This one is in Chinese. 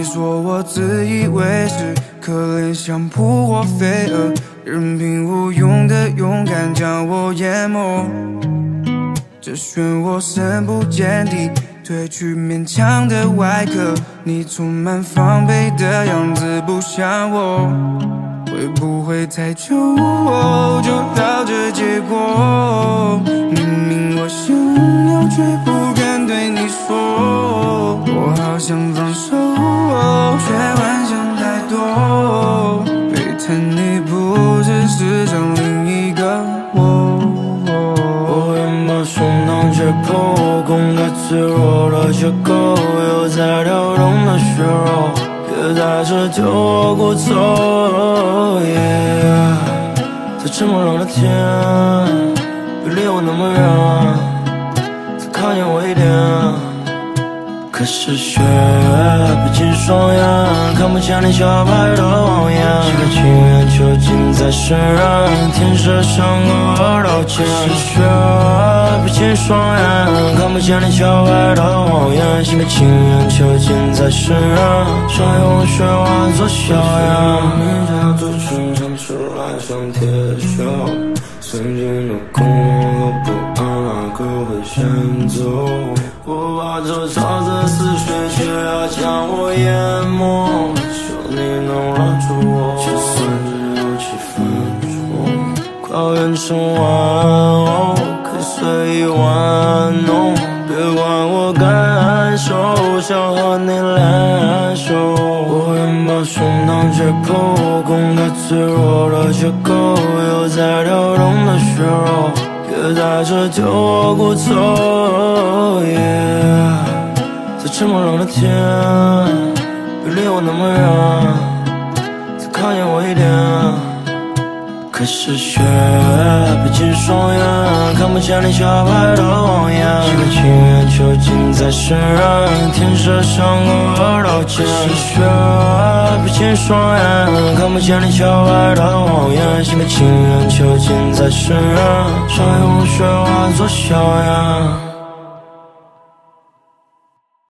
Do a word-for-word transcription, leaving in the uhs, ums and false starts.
说我自以为是，可怜像扑火飞蛾，任凭无用的勇敢将我淹没。这漩涡深不见底，褪去勉强的外壳，你充满防备的样子不像我。会不会太久就到这结果？明明我想要，却不敢对你说。我好想放手，却幻想太多。背叛你不只是想另一个我。 我愿把胸膛解剖，公开脆弱的结构，有在跳动的血肉，别在这丢我骨头。Yeah， 在这么冷的天，别离我那么远，再靠近我一点。可是雪逼近双眼，看不见你小白的谎言。心甘情愿囚禁在身人，天色像个二道剑。可是雪逼近双眼，看不见你小白的谎言。心甘情愿囚禁在身人，想用雪化作硝烟。你家族群唱出来像铁锈，曾经的恐和不安，哪个会先走？我把这潮的似水，却要将我淹没。求你能拉住我，就算只有几分钟，快变成玩偶，可以随意玩弄。别管我感受，想和你联手。我愿把胸膛解剖，公开脆弱的结构，有在跳动的血肉，别在这丢我骨头。Yeah， 在这么冷的天，别离我那么远，再靠近我一点。可是雪逼近双眼，看不见你小白的谎言。心甘情愿囚禁在身人，天色像个二道剑。可是雪逼近双眼，看不见你小白的谎言。心甘情愿囚禁在身人，想用雪化作硝烟。